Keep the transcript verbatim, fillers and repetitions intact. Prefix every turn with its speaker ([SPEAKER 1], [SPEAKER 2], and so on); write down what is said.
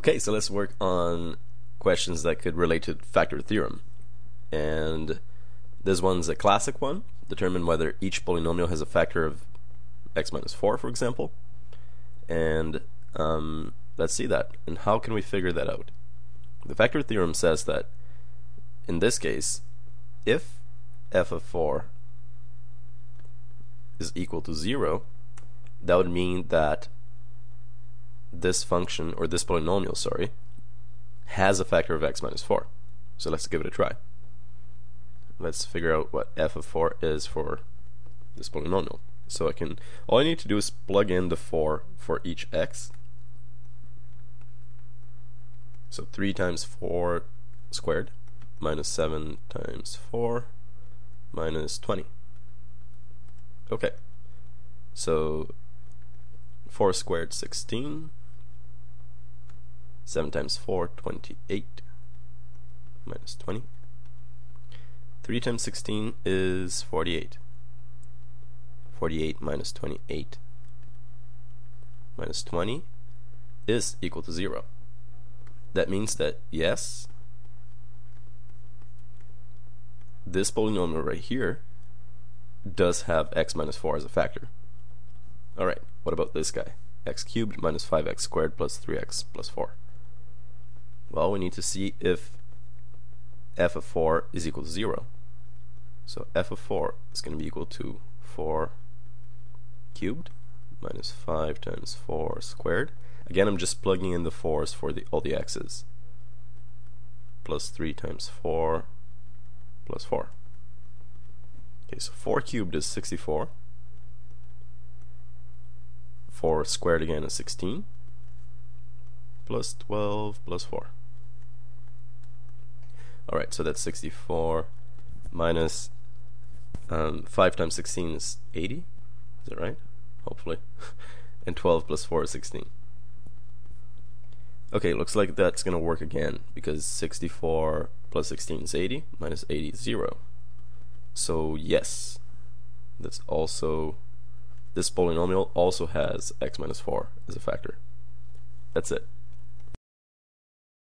[SPEAKER 1] Okay, so let's work on questions that could relate to factor theorem. And this one's a classic one. Determine whether each polynomial has a factor of x minus four, for example. And um, let's see that. And how can we figure that out? The factor theorem says that in this case, if f of four is equal to zero, that would mean that this function, or this polynomial, sorry, has a factor of x minus four. So let's give it a try. Let's figure out what f of four is for this polynomial. So I can, all I need to do is plug in the four for each x. So three times four squared minus seven times four minus twenty. Okay, so four squared, sixteen. seven times four, twenty-eight. Minus twenty. three times sixteen is forty-eight. forty-eight minus twenty-eight minus twenty is equal to zero. That means that, yes, this polynomial right here does have x minus four as a factor. Alright, what about this guy? X cubed minus five x squared plus three x plus four. Well, we need to see if f of four is equal to zero. So f of four is going to be equal to four cubed minus five times four squared. Again, I'm just plugging in the fours for the all the x's. Plus three times four plus four. Okay, so four cubed is sixty-four. four squared again is sixteen. Plus twelve plus four. Alright, so that's sixty-four minus um, five times sixteen is eighty. Is that right? Hopefully. And twelve plus four is sixteen. Okay, looks like that's going to work again, because sixty-four plus sixteen is eighty, minus eighty is zero. So yes, that's also, this polynomial also has x minus four as a factor. That's it.